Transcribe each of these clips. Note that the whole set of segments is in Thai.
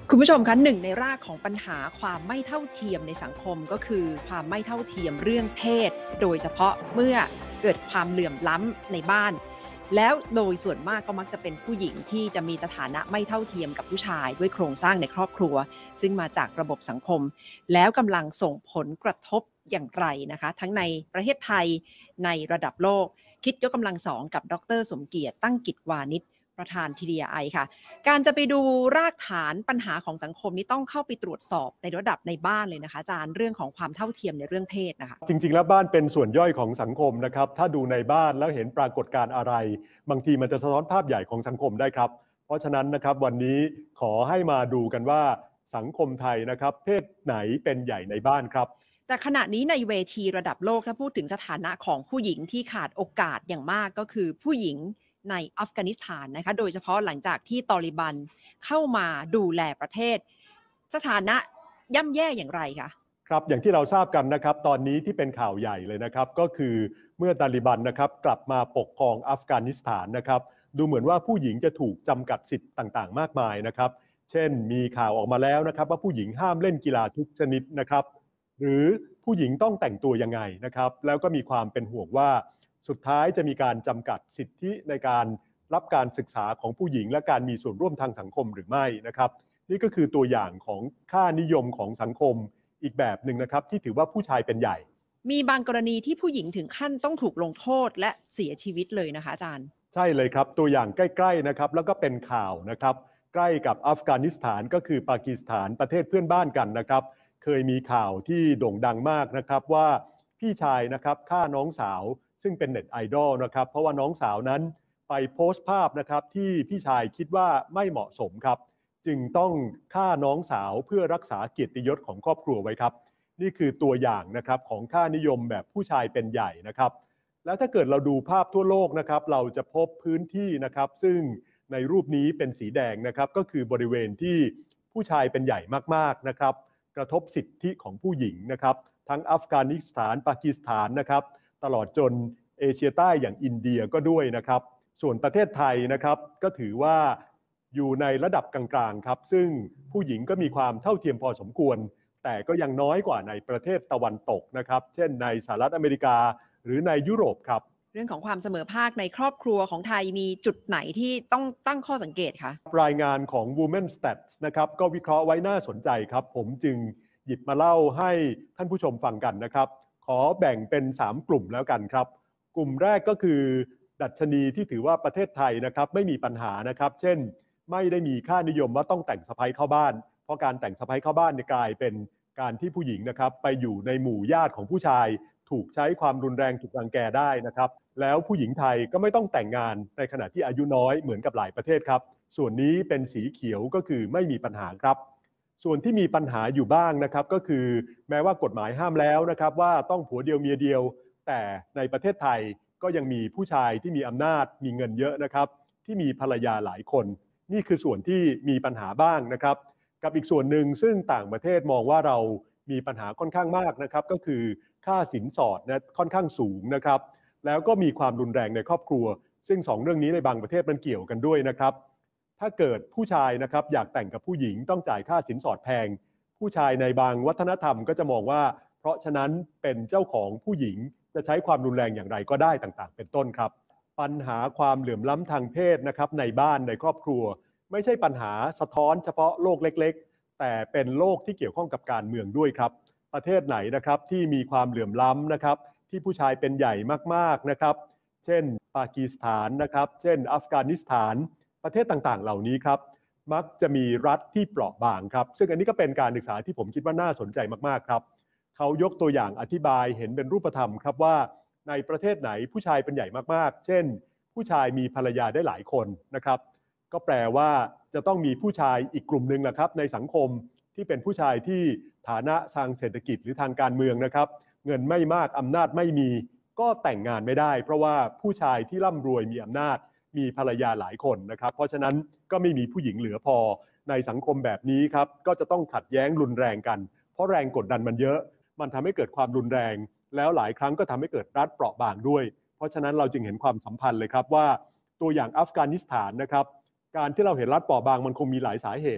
คุณผู้ชมคะหนึ่งในรากของปัญหาความไม่เท่าเทียมในสังคมก็คือความไม่เท่าเทียมเรื่องเพศโดยเฉพาะเมื่อเกิดความเหลื่อมล้ำในบ้านแล้วโดยส่วนมากก็มักจะเป็นผู้หญิงที่จะมีสถานะไม่เท่าเทียมกับผู้ชายด้วยโครงสร้างในครอบครัวซึ่งมาจากระบบสังคมแล้วกำลังส่งผลกระทบอย่างไรนะคะทั้งในประเทศไทยในระดับโลกคิดยกกำลังสองกับดร.สมเกียรติตั้งกิจวานิชประธาน TDI ค่ะการจะไปดูรากฐานปัญหาของสังคมนี้ต้องเข้าไปตรวจสอบในระดับในบ้านเลยนะคะอาจารย์เรื่องของความเท่าเทียมในเรื่องเพศนะคะจริงๆแล้วบ้านเป็นส่วนย่อยของสังคมนะครับถ้าดูในบ้านแล้วเห็นปรากฏการณ์อะไรบางทีมันจะสะท้อนภาพใหญ่ของสังคมได้ครับเพราะฉะนั้นนะครับวันนี้ขอให้มาดูกันว่าสังคมไทยนะครับเพศไหนเป็นใหญ่ในบ้านครับแต่ขณะนี้ในเวทีระดับโลกถ้าพูดถึงสถานะของผู้หญิงที่ขาดโอกาสอย่างมากก็คือผู้หญิงในอัฟกานิสถานนะคะโดยเฉพาะหลังจากที่ตอริบันเข้ามาดูแลประเทศสถานะย่ำแย่อย่างไรคะครับอย่างที่เราทราบกันนะครับตอนนี้ที่เป็นข่าวใหญ่เลยนะครับก็คือเมื่อตาลิบันนะครับกลับมาปกครองอัฟกานิสถานนะครับดูเหมือนว่าผู้หญิงจะถูกจำกัดสิทธิ์ต่างๆมากมายนะครับเช่นมีข่าวออกมาแล้วนะครับว่าผู้หญิงห้ามเล่นกีฬาทุกชนิดนะครับหรือผู้หญิงต้องแต่งตัวยังไงนะครับแล้วก็มีความเป็นห่วงว่าสุดท้ายจะมีการจำกัดสิทธิในการรับการศึกษาของผู้หญิงและการมีส่วนร่วมทางสังคมหรือไม่นะครับนี่ก็คือตัวอย่างของค่านิยมของสังคมอีกแบบหนึ่งนะครับที่ถือว่าผู้ชายเป็นใหญ่มีบางกรณีที่ผู้หญิงถึงขั้นต้องถูกลงโทษและเสียชีวิตเลยนะคะอาจารย์ใช่เลยครับตัวอย่างใกล้ๆนะครับแล้วก็เป็นข่าวนะครับใกล้กับอัฟกานิสถานก็คือปากีสถานประเทศเพื่อนบ้านกันนะครับเคยมีข่าวที่โด่งดังมากนะครับว่าพี่ชายนะครับฆ่าน้องสาวซึ่งเป็นเน็ตไอดอลนะครับเพราะว่าน้องสาวนั้นไปโพสต์ภาพนะครับที่พี่ชายคิดว่าไม่เหมาะสมครับจึงต้องฆ่าน้องสาวเพื่อรักษาเกียรติยศของครอบครัวไว้ครับนี่คือตัวอย่างนะครับของค่านิยมแบบผู้ชายเป็นใหญ่นะครับแล้วถ้าเกิดเราดูภาพทั่วโลกนะครับเราจะพบพื้นที่นะครับซึ่งในรูปนี้เป็นสีแดงนะครับก็คือบริเวณที่ผู้ชายเป็นใหญ่มากๆนะครับกระทบสิทธิของผู้หญิงนะครับทั้งอัฟกานิสถานปากีสถานนะครับตลอดจนเอเชียใต้อย่างอินเดียก็ด้วยนะครับส่วนประเทศไทยนะครับก็ถือว่าอยู่ในระดับกลางๆครับซึ่งผู้หญิงก็มีความเท่าเทียมพอสมควรแต่ก็ยังน้อยกว่าในประเทศตะวันตกนะครับเช่นในสหรัฐอเมริกาหรือในยุโรปครับเรื่องของความเสมอภาคในครอบครัวของไทยมีจุดไหนที่ต้องตั้งข้อสังเกตคะรายงานของ Women Stats นะครับก็วิเคราะห์ไว้น่าสนใจครับผมจึงหยิบมาเล่าให้ท่านผู้ชมฟังกันนะครับขอแบ่งเป็น3กลุ่มแล้วกันครับกลุ่มแรกก็คือดัชนีที่ถือว่าประเทศไทยนะครับไม่มีปัญหานะครับเช่นไม่ได้มีค่านิยมว่าต้องแต่งสะใภ้เข้าบ้านเพราะการแต่งสะใภ้เข้าบ้านกลายเป็นการที่ผู้หญิงนะครับไปอยู่ในหมู่ญาติของผู้ชายถูกใช้ความรุนแรงถูกรังแกได้นะครับแล้วผู้หญิงไทยก็ไม่ต้องแต่งงานในขณะที่อายุน้อยเหมือนกับหลายประเทศครับส่วนนี้เป็นสีเขียวก็คือไม่มีปัญหาครับส่วนที่มีปัญหาอยู่บ้างนะครับก็คือแม้ว่ากฎหมายห้ามแล้วนะครับว่าต้องผัวเดียวเมียเดียวแต่ในประเทศไทยก็ยังมีผู้ชายที่มีอำนาจมีเงินเยอะนะครับที่มีภรรยาหลายคนนี่คือส่วนที่มีปัญหาบ้างนะครับกับอีกส่วนหนึ่งซึ่งต่างประเทศมองว่าเรามีปัญหาค่อนข้างมากนะครับก็คือค่าสินสอดนะค่อนข้างสูงนะครับแล้วก็มีความรุนแรงในครอบครัวซึ่ง2เรื่องนี้ในบางประเทศมันเกี่ยวกันด้วยนะครับถ้าเกิดผู้ชายนะครับอยากแต่งกับผู้หญิงต้องจ่ายค่าสินสอดแพงผู้ชายในบางวัฒนธรรมก็จะมองว่าเพราะฉะนั้นเป็นเจ้าของผู้หญิงจะใช้ความรุนแรงอย่างไรก็ได้ต่างๆเป็นต้นครับปัญหาความเหลื่อมล้ำทางเพศนะครับในบ้านในครอบครัวไม่ใช่ปัญหาสะท้อนเฉพาะโลกเล็กๆแต่เป็นโลกที่เกี่ยวข้องกับการเมืองด้วยครับประเทศไหนนะครับที่มีความเหลื่อมล้ำนะครับที่ผู้ชายเป็นใหญ่มากๆนะครับเช่นปากีสถานนะครับเช่นอัฟกานิสถานประเทศต่างๆเหล่านี้ครับมักจะมีรัฐที่เปราะบางครับซึ่งอันนี้ก็เป็นการศึกษาที่ผมคิดว่าน่าสนใจมากๆครับเขายกตัวอย่างอธิบายเห็นเป็นรูปธรรมครับว่าในประเทศไหนผู้ชายเป็นใหญ่มากๆเช่นผู้ชายมีภรรยาได้หลายคนนะครับก็แปลว่าจะต้องมีผู้ชายอีกกลุ่มหนึ่งแหละครับในสังคมที่เป็นผู้ชายที่ฐานะทางเศรษฐกิจหรือทางการเมืองนะครับเงินไม่มากอำนาจไม่มีก็แต่งงานไม่ได้เพราะว่าผู้ชายที่ร่ำรวยมีอำนาจมีภรรยาหลายคนนะครับเพราะฉะนั้นก็ไม่มีผู้หญิงเหลือพอในสังคมแบบนี้ครับก็จะต้องขัดแย้งรุนแรงกันเพราะแรงกดดันมันเยอะมันทำให้เกิดความรุนแรงแล้วหลายครั้งก็ทำให้เกิดรัฐเปราะบางด้วยเพราะฉะนั้นเราจึงเห็นความสัมพันธ์เลยครับว่าตัวอย่างอัฟกานิสถานนะครับการที่เราเห็นรัฐเปราะบางมันคงมีหลายสาเหตุ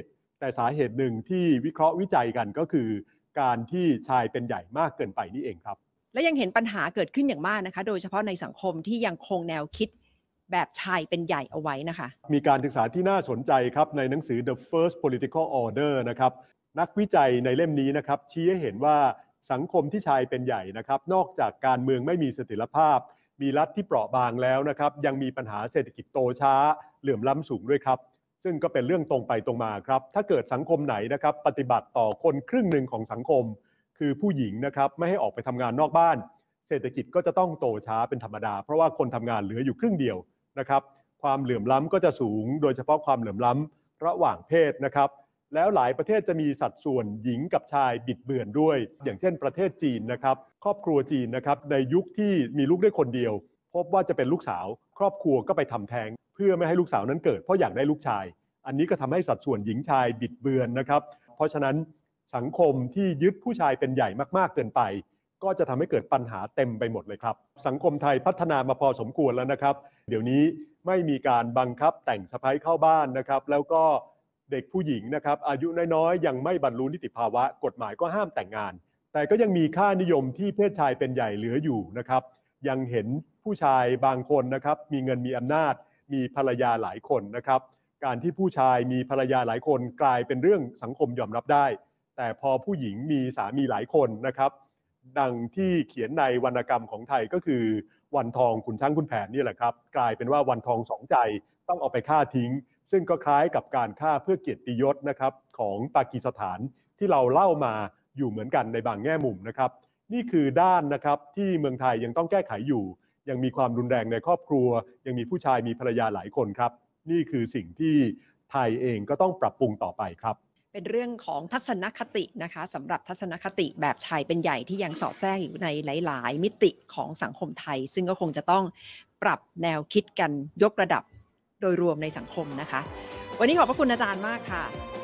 แต่สาเหตุหนึ่งที่วิเคราะห์วิจัยกันก็คือการที่ชายเป็นใหญ่มากเกินไปนี่เองครับและยังเห็นปัญหาเกิดขึ้นอย่างมากนะคะโดยเฉพาะในสังคมที่ยังคงแนวคิดแบบชายเป็นใหญ่เอาไว้นะคะมีการศึกษาที่น่าสนใจครับในหนังสือ The First Political Order นะครับนักวิจัยในเล่มนี้นะครับชี้ให้เห็นว่าสังคมที่ชายเป็นใหญ่นะครับนอกจากการเมืองไม่มีเสถียรภาพมีรัฐที่เปราะบางแล้วนะครับยังมีปัญหาเศรษฐกิจโตช้าเหลื่อมล้ำสูงด้วยครับซึ่งก็เป็นเรื่องตรงไปตรงมาครับถ้าเกิดสังคมไหนนะครับปฏิบัติต่อคนครึ่งหนึ่งของสังคมคือผู้หญิงนะครับไม่ให้ออกไปทำงานนอกบ้านเศรษฐกิจก็จะต้องโตช้าเป็นธรรมดาเพราะว่าคนทำงานเหลืออยู่ครึ่งเดียวนะครับความเหลื่อมล้ำก็จะสูงโดยเฉพาะความเหลื่อมล้ำระหว่างเพศนะครับแล้วหลายประเทศจะมีสัดส่วนหญิงกับชายบิดเบือนด้วยอย่างเช่นประเทศจีนนะครับครอบครัวจีนนะครับในยุคที่มีลูกได้คนเดียวพบว่าจะเป็นลูกสาวครอบครัวก็ไปทำแท้งเพื่อไม่ให้ลูกสาวนั้นเกิดเพราะอยากได้ลูกชายอันนี้ก็ทำให้สัดส่วนหญิงชายบิดเบือนนะครับเพราะฉะนั้นสังคมที่ยึดผู้ชายเป็นใหญ่มากๆเกินไปก็จะทำให้เกิดปัญหาเต็มไปหมดเลยครับสังคมไทยพัฒนามาพอสมควรแล้วนะครับเดี๋ยวนี้ไม่มีการบังคับแต่งสะใภ้เข้าบ้านนะครับแล้วก็เด็กผู้หญิงนะครับอายุน้อยๆยังไม่บรรลุนิติภาวะกฎหมายก็ห้ามแต่งงานแต่ก็ยังมีค่านิยมที่เพศชายเป็นใหญ่เหลืออยู่นะครับยังเห็นผู้ชายบางคนนะครับมีเงินมีอำนาจมีภรรยาหลายคนนะครับการที่ผู้ชายมีภรรยาหลายคนกลายเป็นเรื่องสังคมยอมรับได้แต่พอผู้หญิงมีสามีหลายคนนะครับดังที่เขียนในวรรณกรรมของไทยก็คือวันทองขุนช้างขุนแผนนี่แหละครับกลายเป็นว่าวันทองสองใจต้องเอาไปฆ่าทิ้งซึ่งก็คล้ายกับการฆ่าเพื่อเกียรติยศนะครับของปากีสถานที่เราเล่ามาอยู่เหมือนกันในบางแง่มุมนะครับนี่คือด้านนะครับที่เมืองไทยยังต้องแก้ไขอยู่ยังมีความรุนแรงในครอบครัวยังมีผู้ชายมีภรรยาหลายคนครับนี่คือสิ่งที่ไทยเองก็ต้องปรับปรุงต่อไปครับเป็นเรื่องของทัศนคตินะคะสำหรับทัศนคติแบบชายเป็นใหญ่ที่ยังสอดแทรกอยู่ในหลายๆมิติของสังคมไทยซึ่งก็คงจะต้องปรับแนวคิดกันยกระดับโดยรวมในสังคมนะคะวันนี้ขอบพระคุณอาจารย์มากค่ะ